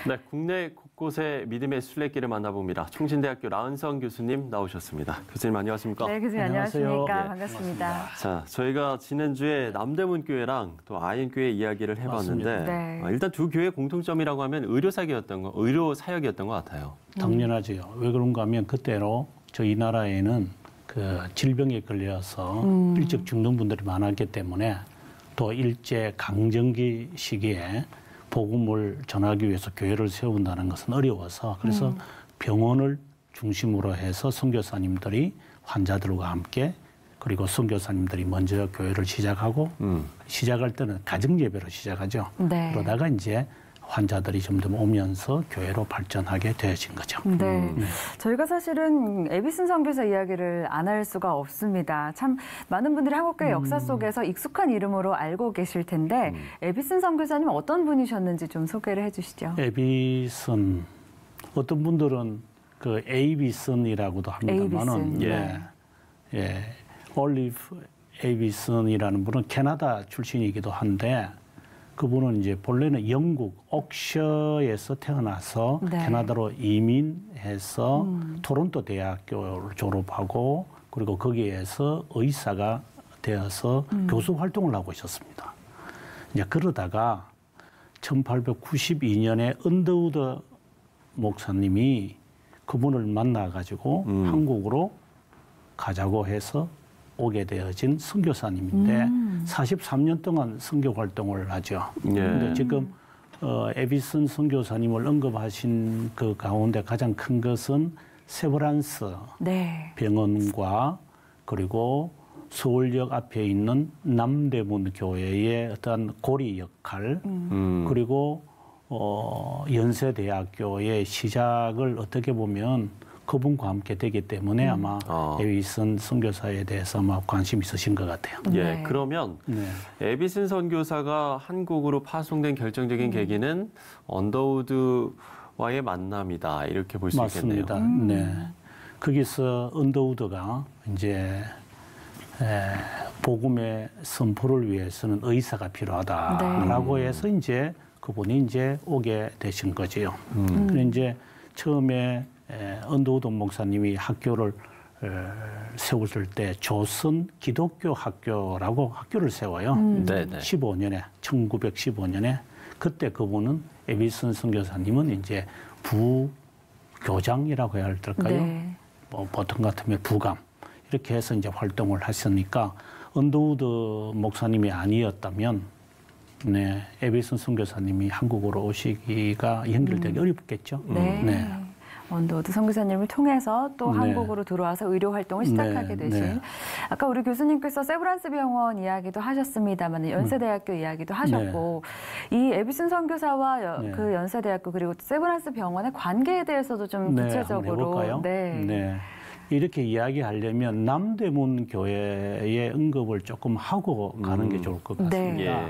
네, 국내 곳곳의 믿음의 순례길을 만나봅니다. 총신대학교 라은성 교수님 나오셨습니다. 교수님 안녕하십니까? 네, 교수님 안녕하십니까? 네. 반갑습니다. 자, 저희가 지난주에 남대문교회랑 또 아현교회 이야기를 해봤는데 네. 일단 두 교회의 공통점이라고 하면 의료 사역이었던 것 같아요. 당연하죠. 왜 그런가 하면 그때로 저희 나라에는 그 질병에 걸려서 일찍 죽는 분들이 많았기 때문에 또 일제 강점기 시기에 복음을 전하기 위해서 교회를 세운다는 것은 어려워서 그래서 병원을 중심으로 해서 선교사님들이 환자들과 함께 그리고 선교사님들이 먼저 교회를 시작하고 시작할 때는 가정 예배로 시작하죠. 네. 그러다가 이제 환자들이 점점 오면서 교회로 발전하게 되어진 거죠. 네. 저희가 사실은 에비슨 선교사 이야기를 안 할 수가 없습니다. 참 많은 분들이 한국교회 역사 속에서 익숙한 이름으로 알고 계실 텐데 에비슨 선교사님 어떤 분이셨는지 좀 소개를 해주시죠. 에비슨 어떤 분들은 그 에이비슨이라고도 합니다만은 에이비슨, 올리브 에이비슨이라는 분은 캐나다 출신이기도 한데 그분은 이제 본래는 영국 옥셔에서 태어나서 캐나다로 이민해서 토론토 대학교를 졸업하고 그리고 거기에서 의사가 되어서 교수 활동을 하고 있었습니다. 이제 그러다가 1892년에 언더우드 목사님이 그분을 만나가지고 한국으로 가자고 해서 오게 되어진 선교사님인데 43년 동안 선교 활동을 하죠. 그런데 지금 에비슨 선교사님을 언급하신 그 가운데 가장 큰 것은 세브란스 병원과 그리고 서울역 앞에 있는 남대문 교회의 어떤 고리 역할 그리고 연세대학교의 시작을 어떻게 보면 그분과 함께 되기 때문에 아마 에비슨 선교사에 대해서 아마 관심이 있으신 것 같아요. 예, 그러면 에비슨 선교사가 한국으로 파송된 결정적인 계기는 언더우드와의 만남이다 이렇게 볼 수 있겠네요. 맞습니다. 네, 거기서 언더우드가 이제 복음의 선포를 위해서는 의사가 필요하다라고 해서 이제 그분이 이제 오게 되신 거지요. 그런데 이제 처음에 언더우드 목사님이 학교를 세웠을 때 조선 기독교 학교라고 학교를 세워요. 1915년에 그때 그분은 에비슨 선교사님은 이제 부교장이라고 해야 할까요? 뭐 보통 같으면 부감 이렇게 해서 이제 활동을 하셨으니까 언더우드 목사님이 아니었다면 에비슨 선교사님이 한국으로 오시기가 연결되기 어렵겠죠. 언더우드 선교사님을 통해서 또 한국으로 들어와서 의료 활동을 시작하게 되신 아까 우리 교수님께서 세브란스 병원 이야기도 하셨습니다만 연세대학교 이야기도 하셨고 이 에비슨 선교사와 그 연세대학교 그리고 세브란스 병원의 관계에 대해서도 좀 구체적으로 이렇게 이야기하려면 남대문 교회의 언급을 조금 하고 가는 게 좋을 것 같습니다.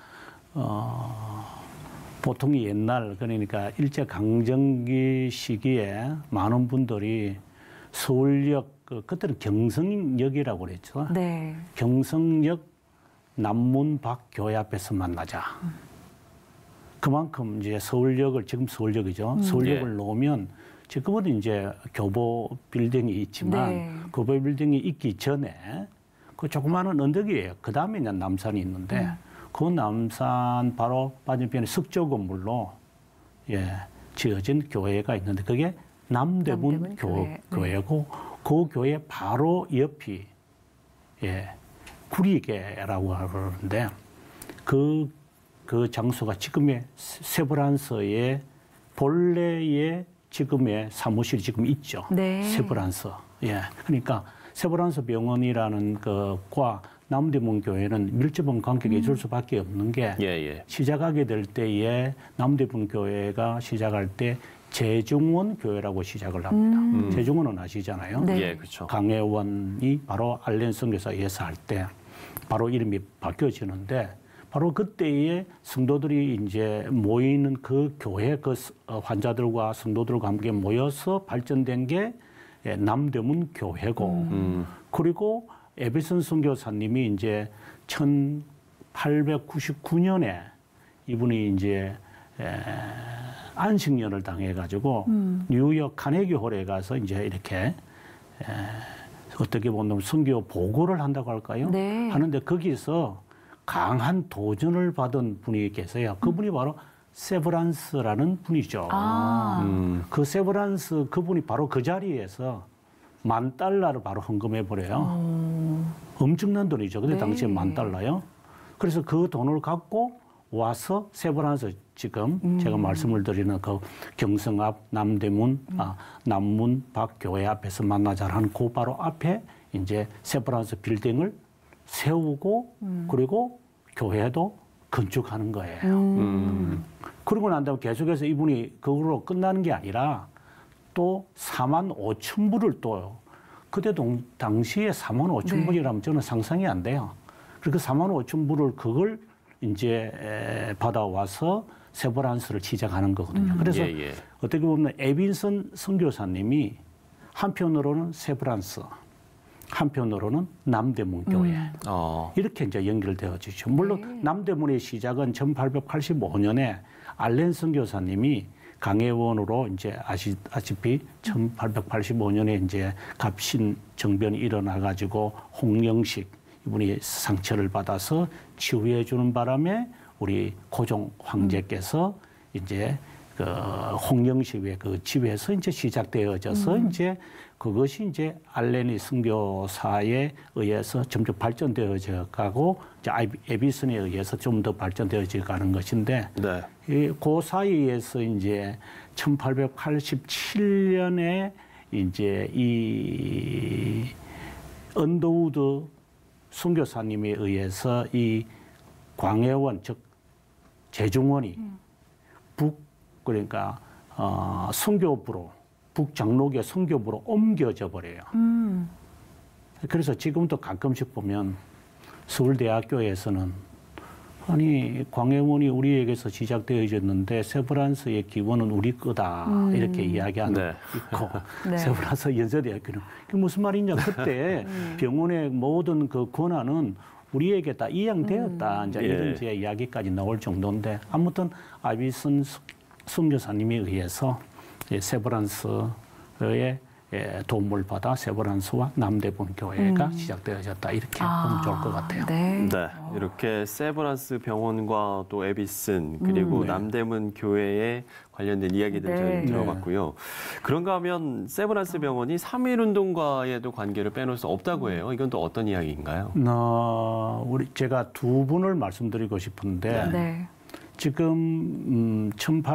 보통 옛날 그러니까 일제 강점기 시기에 많은 분들이 서울역 그때는 경성역이라고 그랬죠. 경성역 남문 밖 교회 앞에서 만나자. 그만큼 이제 서울역을 지금 서울역이죠. 서울역을 놓으면 지금은 이제 교보 빌딩이 있지만 교보 빌딩이 있기 전에 그 조그마한 언덕이에요. 그 다음에 이제 남산이 있는데. 그 남산 바로 맞은편에 석조 건물로 지어진 교회가 있는데 그게 남대문 교회고 그 교회 바로 옆이 구리개라고 하는데 그 장소가 지금의 세브란스의 본래의 지금의 사무실이 지금 있죠. 세브란스. 그러니까 세브란스 병원이라는 것과 남대문 교회는 밀접한 관계가 있을 수밖에 없는 게 시작하게 될 때에 남대문 교회가 시작할 때 재중원 교회라고 시작을 합니다. 재중원은 아시잖아요. 그렇죠. 강혜원이 바로 알렌 선교사 예사할 때 바로 이름이 바뀌어지는데 바로 그때에 성도들이 이제 모이는 그 교회 그 환자들과 성도들과 함께 모여서 발전된 게 남대문 교회고 그리고 에비슨 선교사님이 이제 1899년에 이분이 이제 안식년을 당해가지고 뉴욕 카네기 홀에 가서 이제 이렇게 어떻게 보면 선교 보고를 한다고 할까요? 네. 하는데 거기서 강한 도전을 받은 분이 계세요. 그분이 바로 세브란스라는 분이죠. 그 세브란스 그분이 바로 그 자리에서 $10,000를 바로 헌금해 버려요. 엄청난 돈이죠. 그때 네. 당시에 $10,000요. 그래서 그 돈을 갖고 와서 세브란스 지금 제가 말씀을 드리는 그 경성 앞 남대문, 남문 박교회 앞에서 만나자라는 그 바로 앞에 이제 세브란스 빌딩을 세우고 그리고 교회도 건축하는 거예요. 그러고 난 다음에 계속해서 이분이 그걸로 끝나는 게 아니라 또 45,000불을 또 그때 당시에 45,000불이라면 저는 상상이 안 돼요. 그리고 45,000불을 그걸 이제 받아와서 세브란스를 시작하는 거거든요. 그래서 어떻게 보면 에빈슨 선교사님이 한편으로는 세브란스, 한편으로는 남대문 교회 이렇게 이제 연결되어지죠. 물론 남대문의 시작은 1885년에 알렌 선교사님이 강혜원으로 이제 아시다시피 1885년에 이제 갑신 정변이 일어나 가지고 홍영식 이분이 상처를 받아서 치유해 주는 바람에 우리 고종 황제께서 이제 그 홍영식의 그 집에서 이제 시작되어져서 이제 그것이 이제 알렌이 선교사에 의해서 점점 발전되어져 가고 이제 에비슨에 의해서 좀 더 발전되어져 가는 것인데 그 사이에서 이제 1887년에 이제 이 언더우드 선교사님에 의해서 이 광해원 즉 제중원이 그러니까 선교부로 북장로교 선교부로 옮겨져 버려요. 그래서 지금도 가끔씩 보면 서울대학교에서는 아니 광해원이 우리에게서 시작되어졌는데 세브란스의 기원은 우리 거다 이렇게 이야기하는 있고 세브란스 연세대학교는 그게 무슨 말이냐 그때 병원의 모든 그 권한은 우리에게 다 이양되었다 이제 이런 제 이야기까지 나올 정도인데 아무튼 아비슨 선교사님에 의해서 세브란스의 도움을 받아 세브란스와 남대문 교회가 시작되어졌다 이렇게 보면 좋을 것 같아요. 네, 이렇게 세브란스 병원과 또 에비슨 그리고 남대문 교회에 관련된 이야기들 저희 들어봤고요. 그런가 하면 세브란스 병원이 3.1운동과에도 관계를 빼놓을 수 없다고 해요. 이건 또 어떤 이야기인가요? 제가 두 분을 말씀드리고 싶은데 지금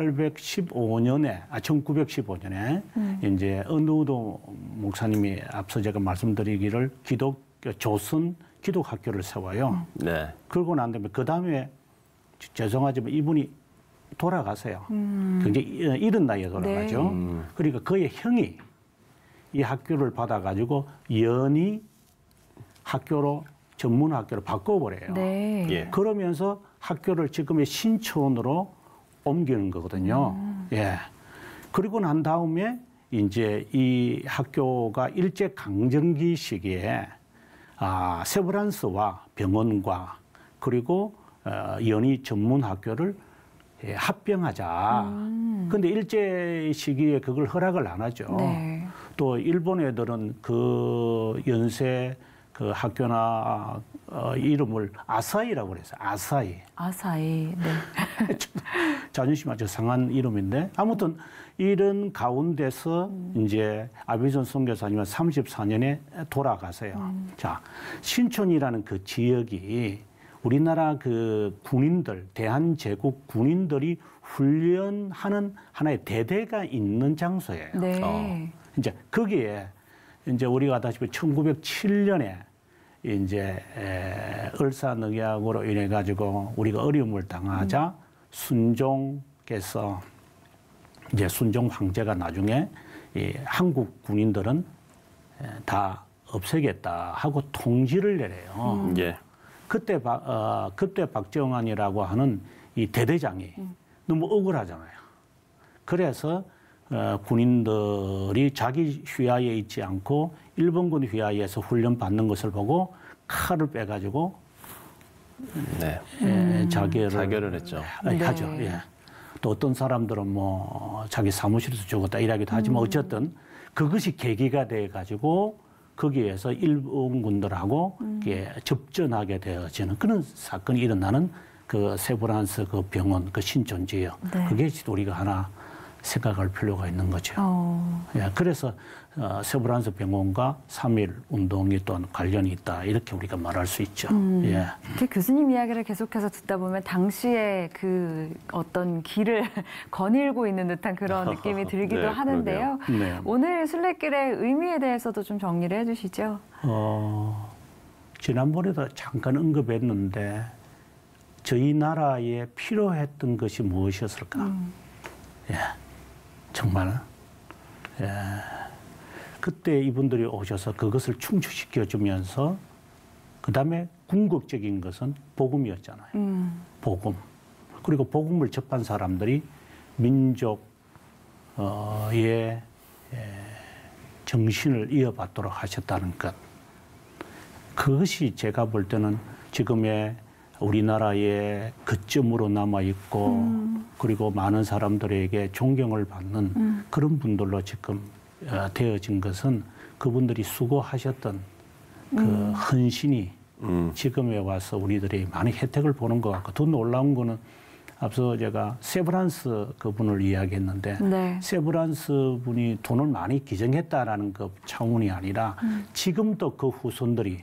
1915년에 이제 언더우드 목사님이 앞서 제가 말씀드리기를 조선 기독학교를 세워요. 그러고 난 다음에 그 다음에 죄송하지만 이분이 돌아가세요. 굉장히 이른 나이에 돌아가죠. 그러니까 그의 형이 이 학교를 받아가지고 연희 학교로 전문 학교로 바꿔버려요. 그러면서 학교를 지금의 신촌으로 옮기는 거거든요. 그리고 난 다음에 이제 이 학교가 일제 강점기 시기에 세브란스와 병원과 그리고 연희 전문 학교를 합병하자. 근데 일제 시기에 그걸 허락을 안 하죠. 또 일본 애들은 그 연세 그 학교나 이름을 아사히라고 그랬어요. 아사히. 자존심 아주 상한 이름인데 아무튼 이런 가운데서 이제 아비전 선교사님은 34년에 돌아가세요. 자, 신촌이라는 그 지역이 우리나라 그 군인들, 대한제국 군인들이 훈련하는 하나의 대대가 있는 장소예요. 이제 거기에 이제 우리가 아다시피 1907년에 이제 을사늑약으로 인해 가지고 우리가 어려움을 당하자 순종께서 이제 순종 황제가 나중에 이 한국 군인들은 다 없애겠다 하고 통지를 내려요. 그때 박정환이라고 하는 이 대대장이 너무 억울하잖아요. 그래서 군인들이 자기 휘하에 있지 않고 일본군 휘하에서 훈련 받는 것을 보고 칼을 빼가지고 자결을 했죠. 하죠. 또 어떤 사람들은 뭐 자기 사무실에서 죽었다 이야기도 하지만 어쨌든 그것이 계기가 돼 가지고 거기에서 일본군들하고 이게 접전하게 되어지는 그런 사건이 일어나는 그 세브란스 그 병원 그 신존지예요. 네. 그게 우리가 하나 생각할 필요가 있는 거죠. 예, 그래서 세브란스 병원과 3.1 운동이 또한 관련이 있다 이렇게 우리가 말할 수 있죠. 예. 교수님 이야기를 계속해서 듣다 보면 당시에 그 어떤 길을 거닐고 있는 듯한 그런 느낌이 들기도 네, 하는데요. 네. 오늘 순례길의 의미에 대해서도 좀 정리를 해주시죠. 지난번에도 잠깐 언급했는데 저희 나라에 필요했던 것이 무엇이었을까? 예, 정말 예. 그때 이분들이 오셔서 그것을 충족시켜주면서 그다음에 궁극적인 것은 복음이었잖아요. 복음. 그리고 복음을 접한 사람들이 민족의 정신을 이어받도록 하셨다는 것. 그것이 제가 볼 때는 지금의 우리나라의 거점으로 남아있고 그리고 많은 사람들에게 존경을 받는 그런 분들로 지금 되어진 것은 그분들이 수고하셨던 그 헌신이 지금에 와서 우리들이 많은 혜택을 보는 것 같고 더 놀라운 거는 앞서 제가 세브란스 그분을 이야기했는데 네. 세브란스 분이 돈을 많이 기증했다라는 그 차원이 아니라 지금도 그 후손들이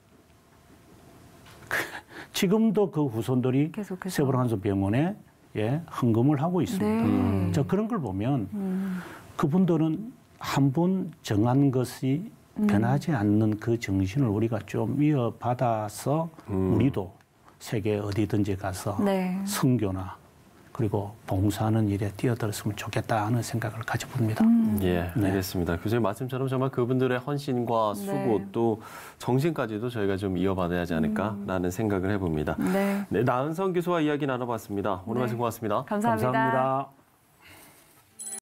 계속해서. 세브란스 병원에 헌금을 하고 있습니다. 네. 자, 그런 걸 보면 그분들은 한 번 정한 것이 변하지 않는 그 정신을 우리가 좀 이어받아서 우리도 세계 어디든지 가서 네. 선교나 그리고 봉사하는 일에 뛰어들었으면 좋겠다 하는 생각을 가져봅니다. 예, 알겠습니다. 교수님 말씀처럼 정말 그분들의 헌신과 수고 또 정신까지도 저희가 좀 이어받아야 하지 않을까라는 생각을 해봅니다. 네. 네, 나은성 교수와 이야기 나눠봤습니다. 오늘 말씀 고맙습니다. 감사합니다. 감사합니다.